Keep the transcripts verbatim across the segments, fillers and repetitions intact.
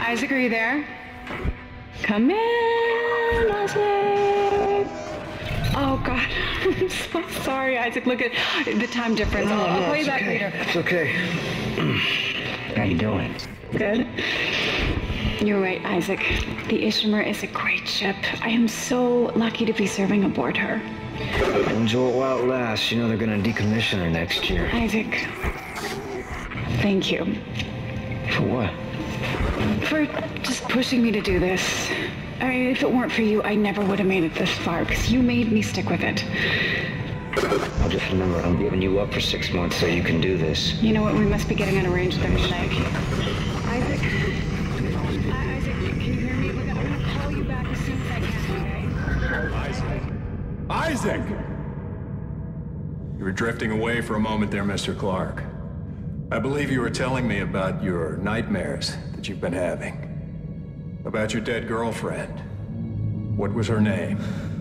Isaac, are you there? Come in, Isaac. Oh, God. I'm so sorry, Isaac. Look at the time difference. No, I'll, I'll no, call you it's back okay. later. It's okay. How you doing? Good. You're right, Isaac. The Ishimar is a great ship. I am so lucky to be serving aboard her. Enjoy it while it lasts. You know they're gonna decommission her next year. Isaac, thank you. For what? For just pushing me to do this. I mean, if it weren't for you, I never would have made it this far, because you made me stick with it. I'll just remember, I'm giving you up for six months so you can do this. You know what? We must be getting on a range there, Isaac. Isaac? Isaac, can you hear me? I'm gonna call you back as soon as I can, okay? Isaac! Isaac! You were drifting away for a moment there, Mister Clark. I believe you were telling me about your nightmares that you've been having. About your dead girlfriend. What was her name?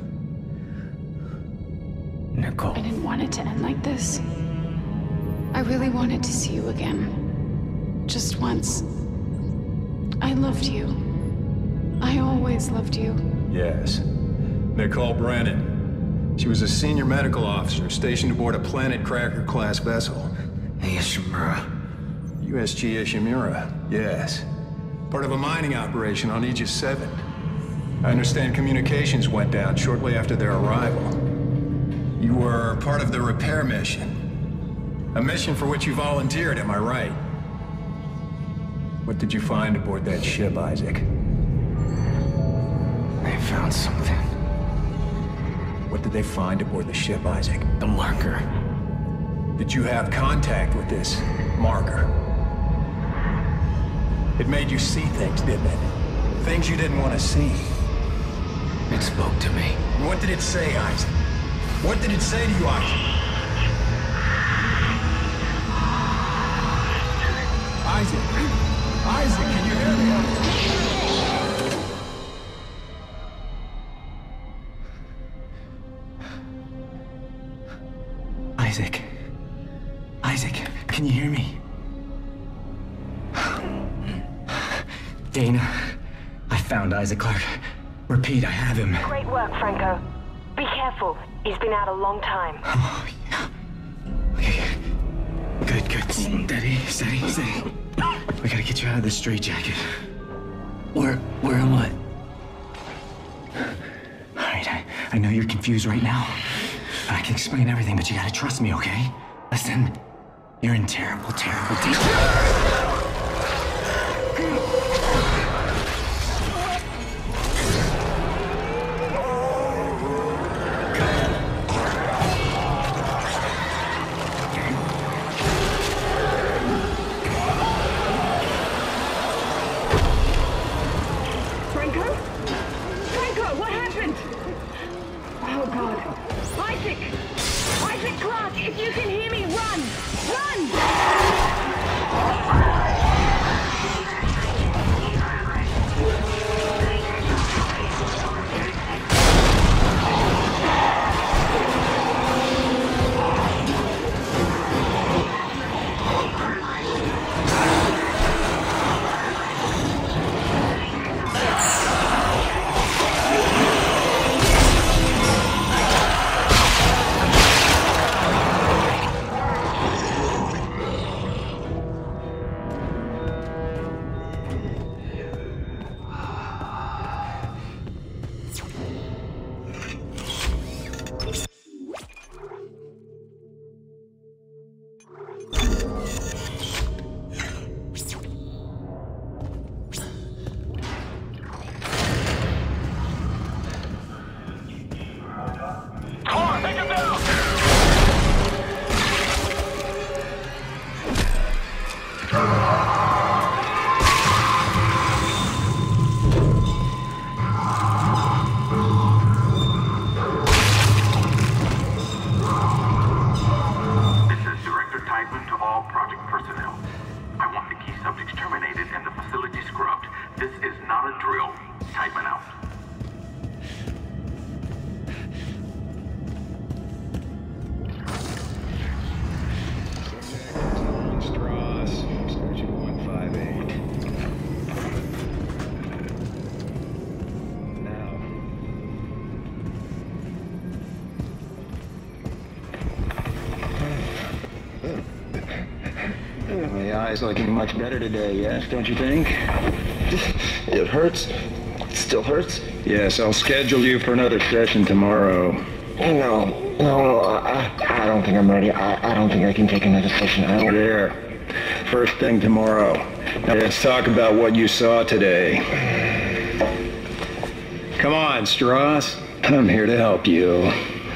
Nicole. I didn't want it to end like this. I really wanted to see you again. Just once. I loved you. I always loved you. Yes. Nicole Brennan. She was a senior medical officer stationed aboard a Planet Cracker-class vessel. Ishimura. U S G Ishimura, yes. Part of a mining operation on Aegis seven. I understand communications went down shortly after their arrival. You were part of the repair mission. A mission for which you volunteered, am I right? What did you find aboard that ship, Isaac? They found something. What did they find aboard the ship, Isaac? The marker. Did you have contact with this marker? It made you see things, didn't it? Things you didn't want to see. It spoke to me. And what did it say, Isaac? What did it say to you, Isaac? Isaac! Isaac, can you hear me? Isaac. Isaac, can you hear me? Dana, I found Isaac Clark. Repeat, I have him. Great work, Franco. Be careful. He's been out a long time. Oh, yeah. Okay. Good, good. Steady, steady, steady. We gotta get you out of this straitjacket. Where, where am I? All right, I, I know you're confused right now. I can explain everything, but you gotta trust me, okay? Listen, you're in terrible, terrible danger. The eye's looking much better today, yes, don't you think? It hurts. It still hurts. Yes, I'll schedule you for another session tomorrow. No, no, I, I don't think I'm ready. I, I don't think I can take another session. I don't. There. First thing tomorrow. Now let's talk about what you saw today. Come on, Strauss. I'm here to help you.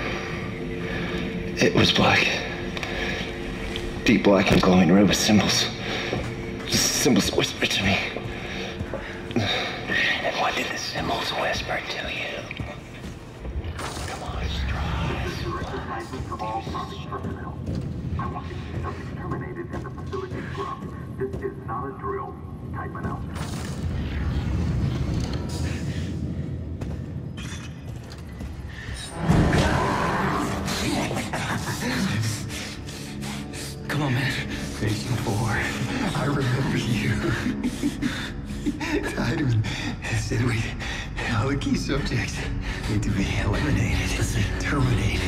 It was black. Deep black and glowing red with symbols. Symbols whispered to me. And what did the symbols whisper to you? Come on, Strauss. I want to see something terminated and the facility scrubbed. This is not a drill. Type it out. Come on, man. Patient four, I remember you. Tideman said we, all the key subjects need to be eliminated, terminated.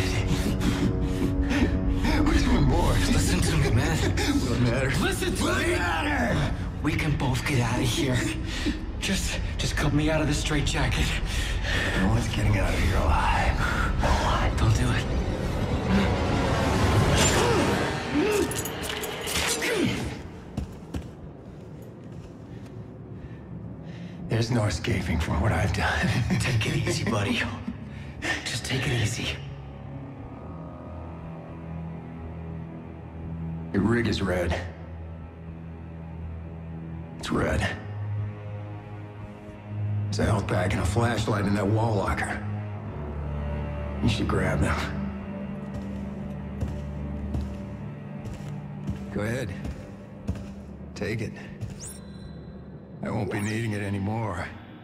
We're doing more. Listen to me, man. What matters? Listen to me! Matter? We can both get out of here. Just, just cut me out of this straitjacket. No one's getting out of here alive. No one. Don't do it. There's no escaping from what I've done. Take it easy, buddy. Just take it easy. Your rig is red. It's red. There's a health pack and a flashlight in that wall locker. You should grab them. Go ahead. Take it. I won't be needing it anymore.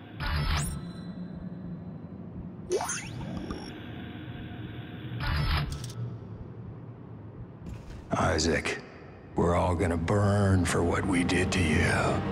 Isaac, we're all gonna burn for what we did to you.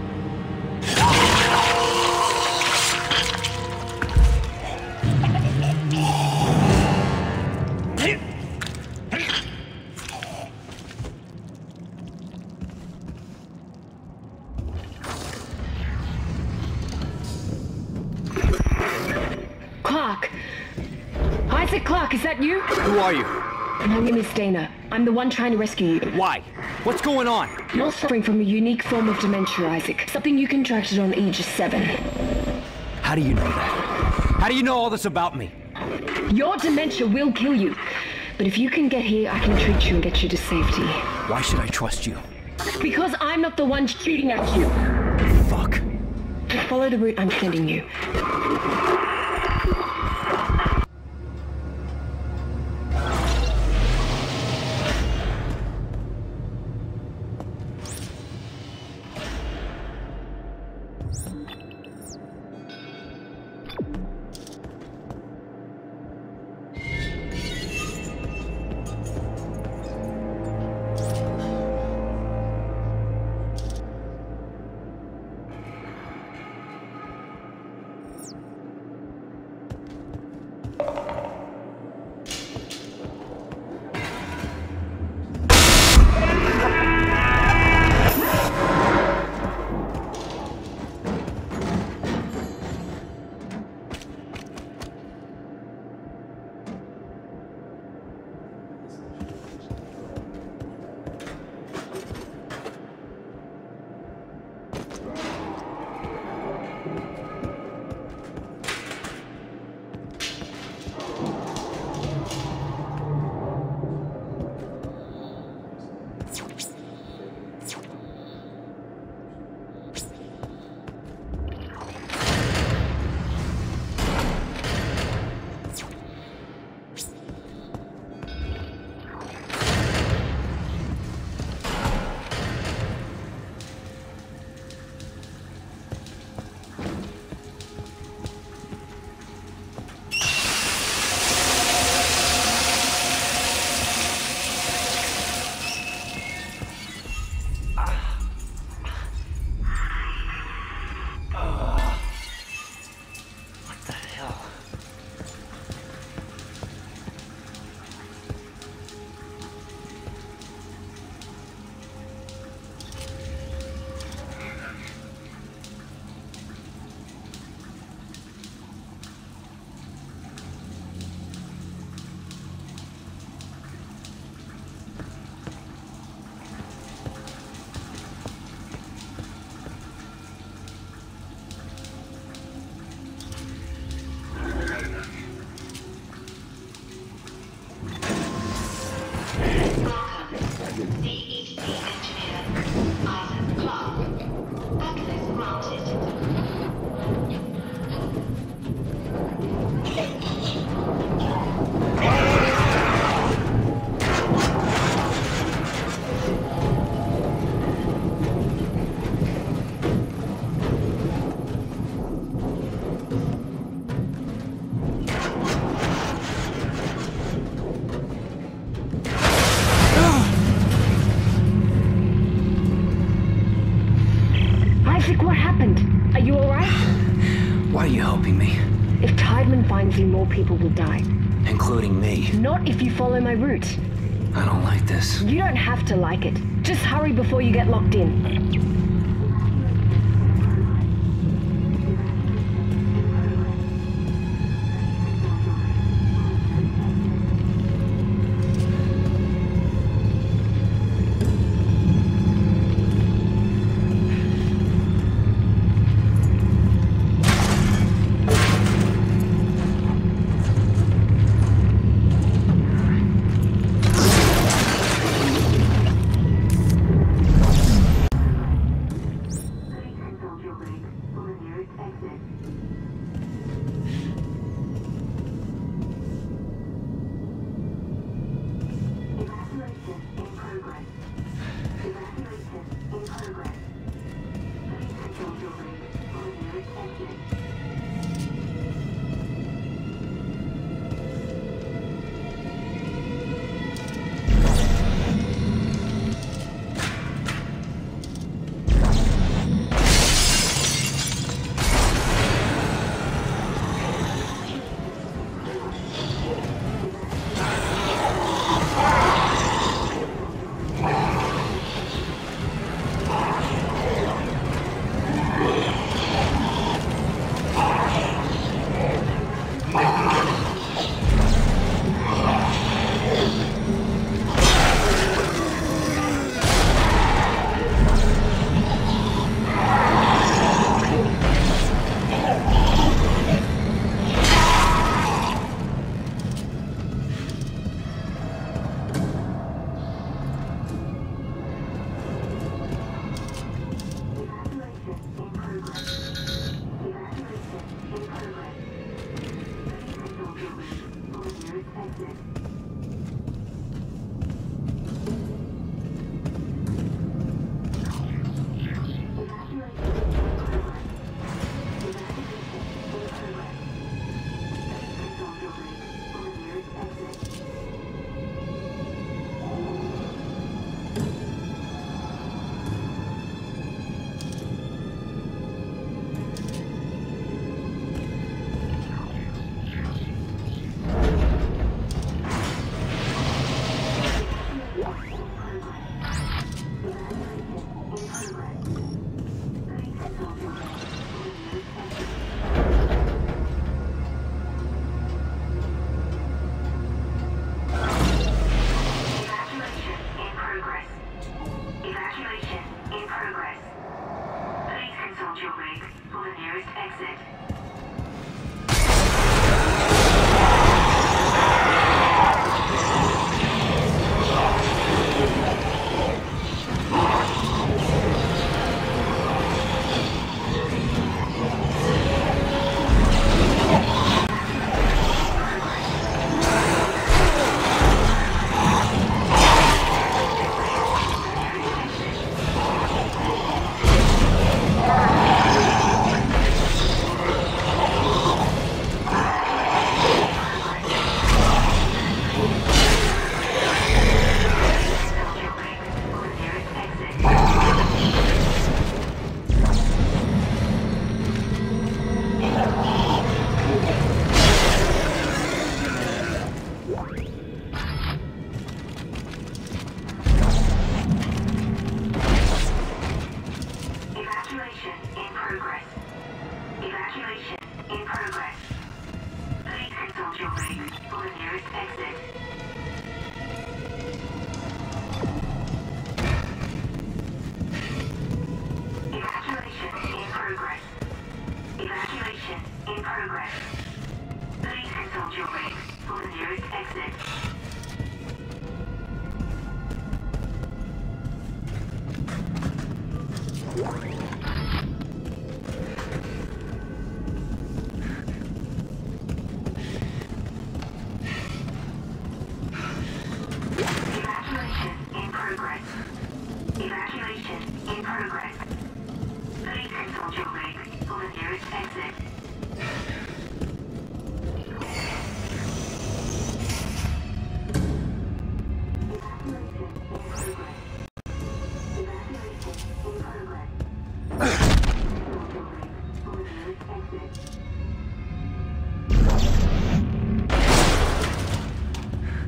Clark! Isaac Clark, is that you? Who are you? My name is Dana. I'm the one trying to rescue you. Why? What's going on? You're suffering from a unique form of dementia, Isaac. Something you contracted on Aegis seven. How do you know that? How do you know all this about me? Your dementia will kill you. But if you can get here, I can treat you and get you to safety. Why should I trust you? Because I'm not the one shooting at you. Fuck. Just follow the route I'm sending you. helping me? If Tideman finds you, more people will die. Including me. Not if you follow my route. I don't like this. You don't have to like it. Just hurry before you get locked in.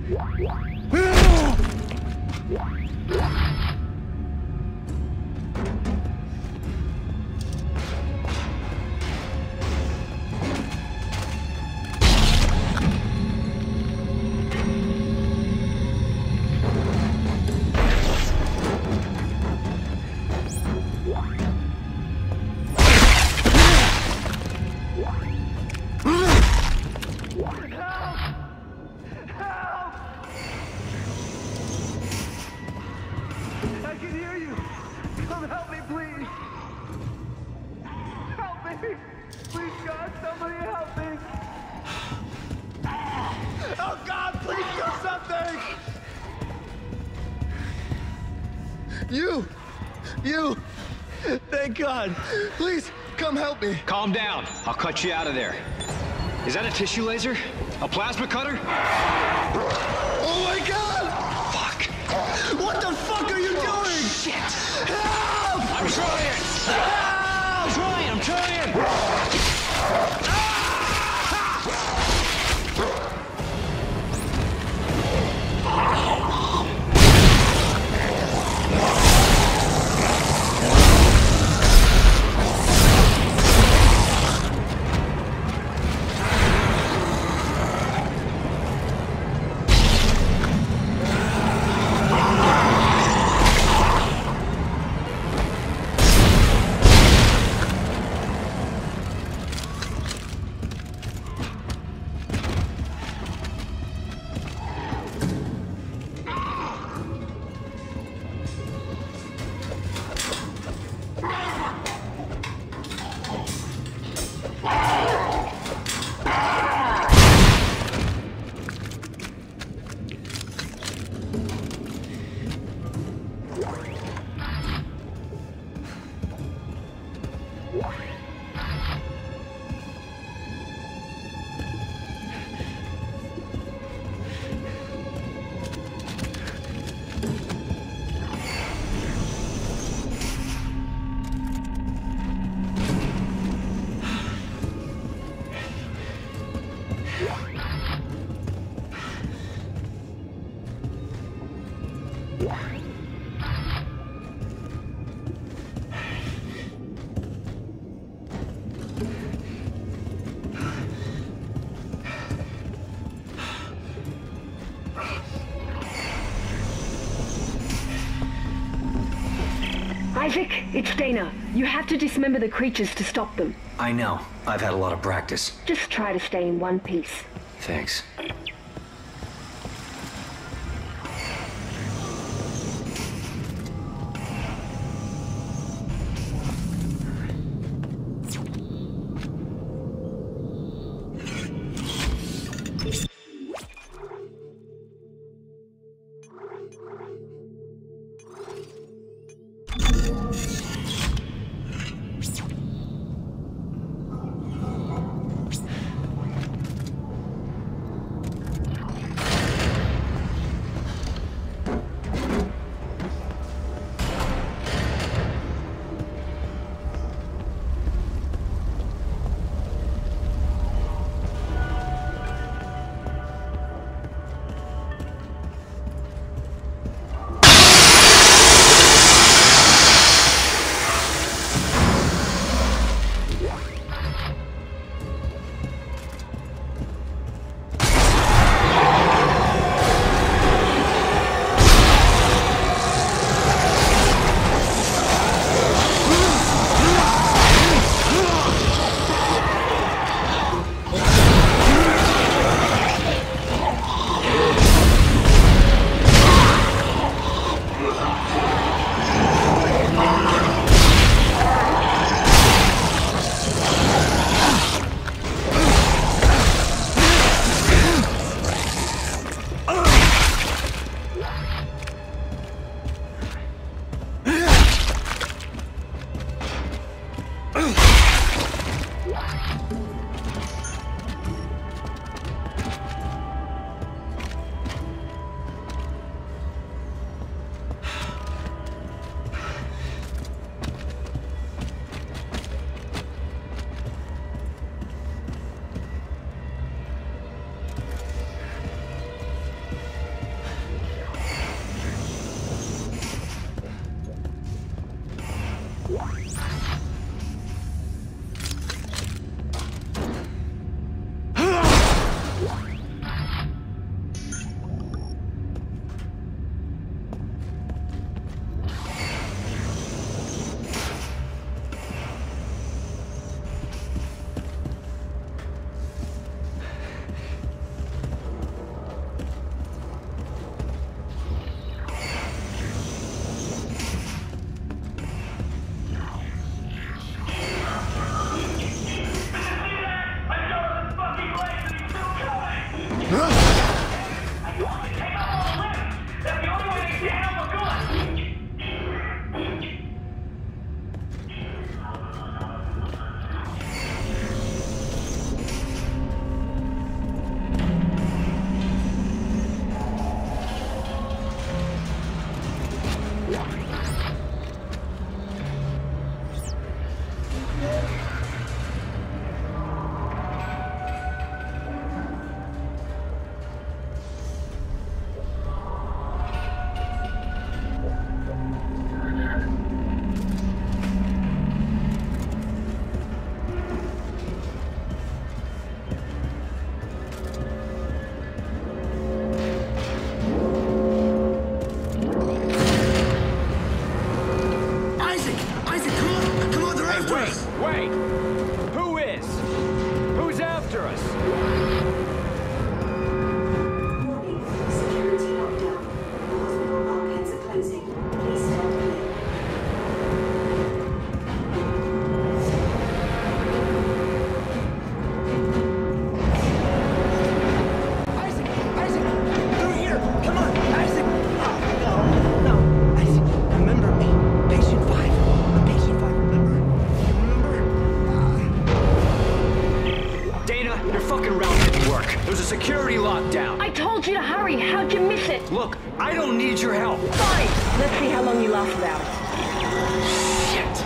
You! You! Thank God! Please, come help me! Calm down. I'll cut you out of there. Is that a tissue laser? A plasma cutter? Oh my God! Fuck. What the fuck are you Oh, doing? shit! Help! I'm trying! Help! I'm trying! I'm trying! Isaac, it's Dana. You have to dismember the creatures to stop them. I know. I've had a lot of practice. Just try to stay in one piece. Thanks. you miss it? Look, I don't need your help. Fine! Let's see how long you last without it. Shit!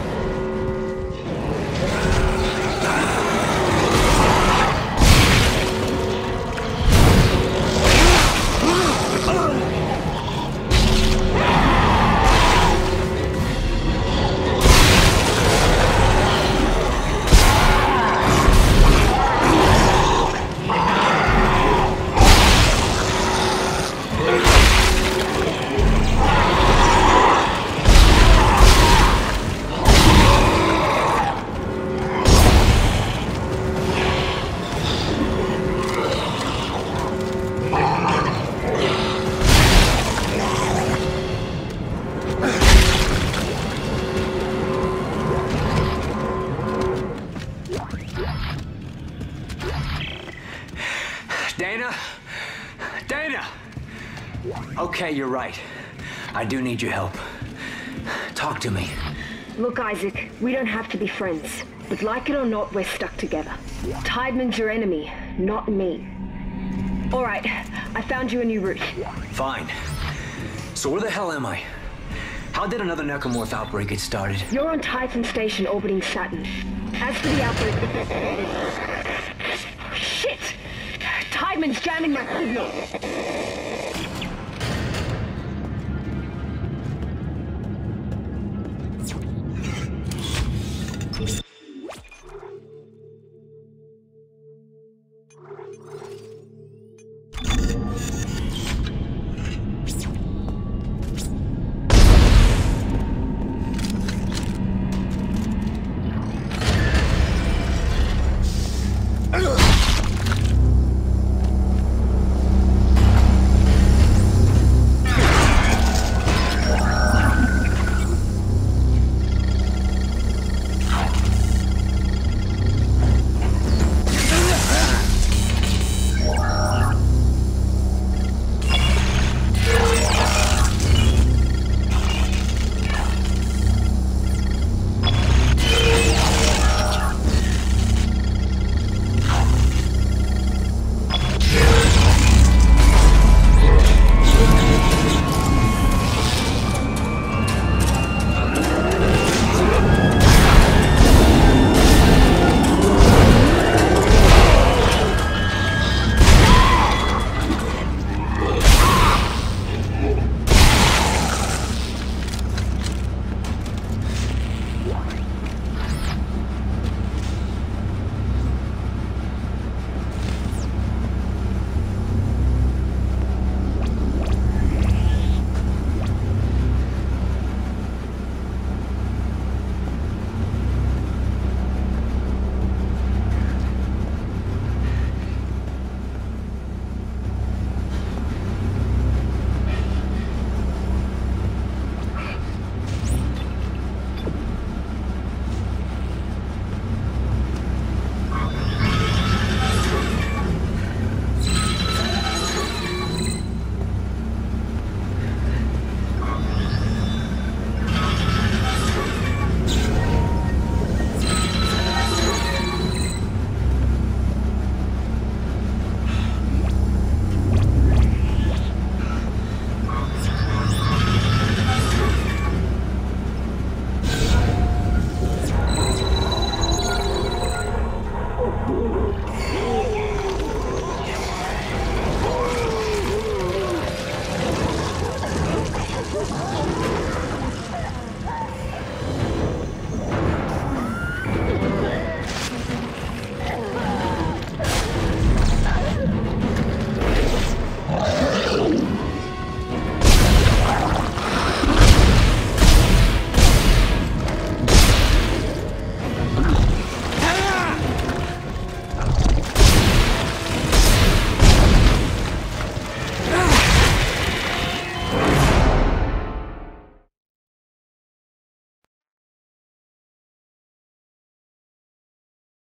Dana? Dana! Okay, you're right. I do need your help. Talk to me. Look, Isaac, we don't have to be friends. But like it or not, we're stuck together. Tideman's your enemy, not me. All right, I found you a new route. Fine. So where the hell am I? How did another necromorph outbreak get started? You're on Titan Station orbiting Saturn. As for the outbreak... Shit! Tideman's jamming my signal.